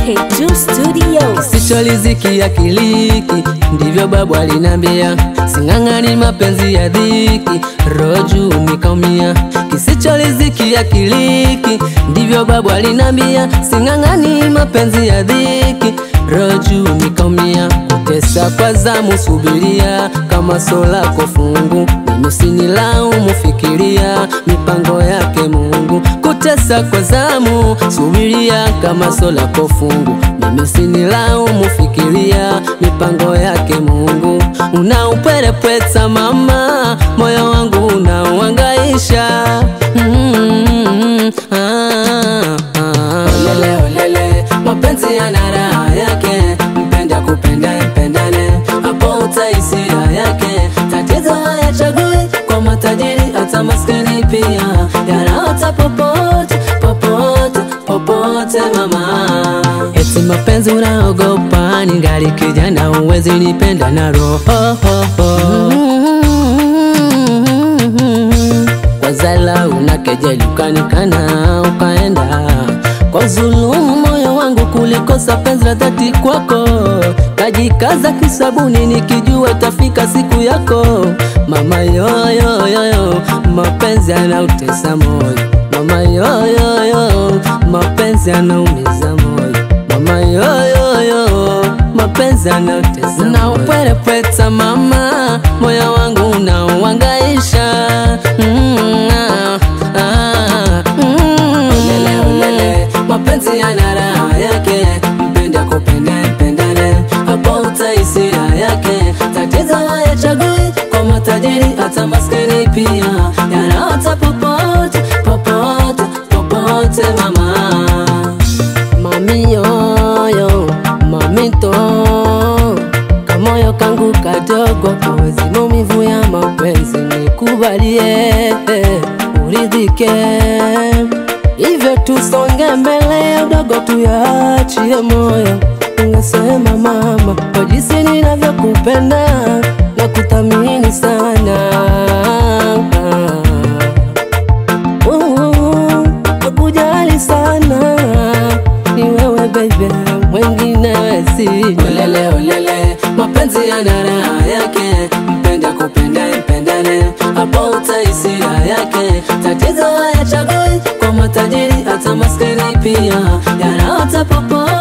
K2 Studios. Kisichoriziki ya kiliki, ndivyo babu alinambia. Sing'ang'ani mapenzi ya dhiki, roho juu nikaumia. Kisichoriziki ya kiliki, ndivyo babu alinambia. Sing'ang'ani mapenzi ya dhiki, roho juu nikaumia. Kutesa kwa zamu subiria, kama sola kwa fungu. Mimi usinilaumu, fikiria mipango yake Mungu. Kutesa kwa zamu subiria, kama sola kwa fungu. Mimi usinilaumu, fikiria mipango yake Mungu. Unaupwelepweta mama, moyo wangu unauhangaisha. Olele olele, mapenzi yana raha yake. Mpenda kupenda mpendane, hapo utaisia yake. Tatizo hayachagui kwa matajiri hata maskini pia. Yanaota popote popote popote mama. Eti mapenzi unaogopa, ningali kijana uwezi nipenda na roho. Kwa zala unakejeli ukanikana ukaenda, kwa dhulumu moyo wangu kulikosa penzi la dhati kwako. Kajikaza kisabuni nikijua tafika siku yako. Mama yoyoyo, mapenzi yanautesa moyo. Mama yoyoyo, mapenzi yanaumiza moyo. Mama yoyoyo, mapenzi yanautesa moyo. Unaupwelepweta mama, moyo wangu unauhangaisha. Olele olele, mapenzi yana raha yake. Mpenda kupenda mpendane, hapo utaisia yake. Tatizo hayachagui kwa matajiri hata maskini pia. Yanaota popote popote popote mama. Mami yoyo, mamito, kamoyo kangu kadogo kawezi maumivu ya mapenzi. Nikubalie uridhike, hivyo tusonge mbele, udogo tuyaachie moyo. Ungesema mama, kwa jinsi ninavyokupenda na kuthamini sana. Nakujali sana, ni wewe baby, mwengine sina. Olele olele, mapenzi yana raha yake. Mpenda kupenda mpendane, hapo utaisia yake. Tatizo hayachagui kwa matajiri hata maskini pia. Yanaota popote